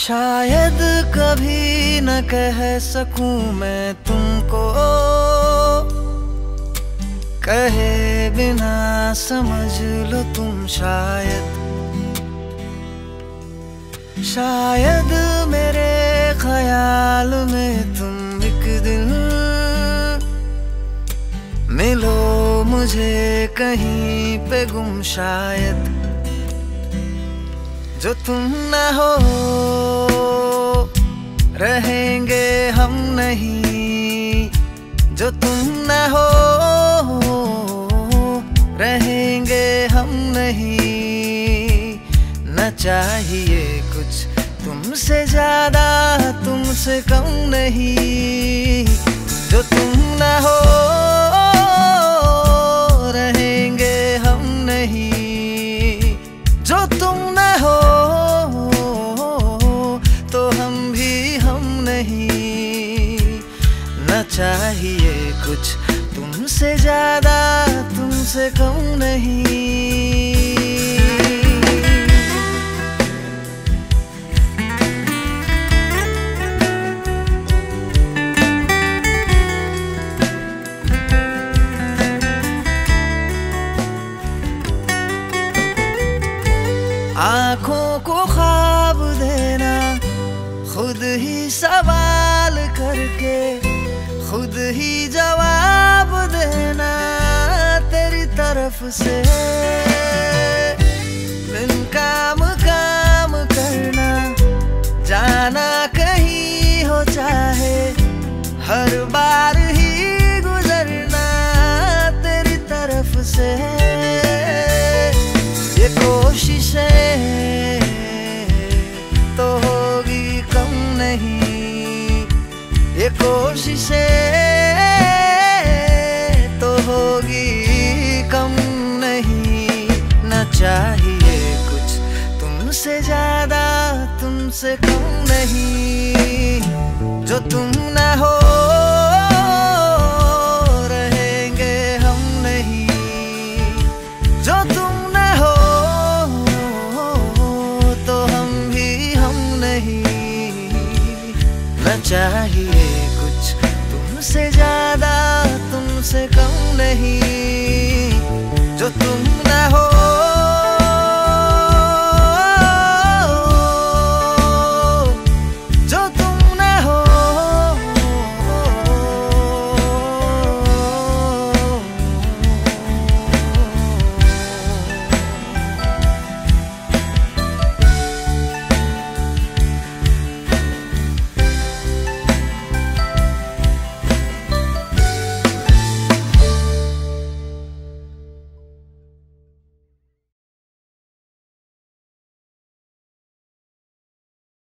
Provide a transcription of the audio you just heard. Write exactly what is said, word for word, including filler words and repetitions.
शायद कभी न कह सकूं मैं तुमको, कहे बिना समझ लो तुम शायद। शायद मेरे ख्याल में तुम एक दिन मिलो मुझे कहीं पे गुम शायद। जो तुम न हो रहेंगे हम नहीं, जो तुम न हो रहेंगे हम नहीं। न चाहिए कुछ तुमसे ज्यादा तुमसे कम नहीं। जो तुम न हो रहेंगे हम नहीं, जो तुम न हो तो हम भी हम नहीं। न चाहिए कुछ तुमसे ज्यादा तुमसे कम नहीं। आँखों को ख्वाब देना, खुद ही सवाल करके खुद ही जवाब देना तेरी तरफ से। बिन काम काम करना, जाना कहीं हो चाहे, हर बार ही गुजरना तेरी तरफ से। ये कोशिशें तो होगी कम नहीं, ये कोशिशें तो होगी कम नहीं। न चाहिए कुछ तुमसे ज्यादा तुमसे कम नहीं। जो तुम न हो रहेंगे हम नहीं, जो तुम न चाहिए कुछ तुमसे ज्यादा तुमसे कम नहीं।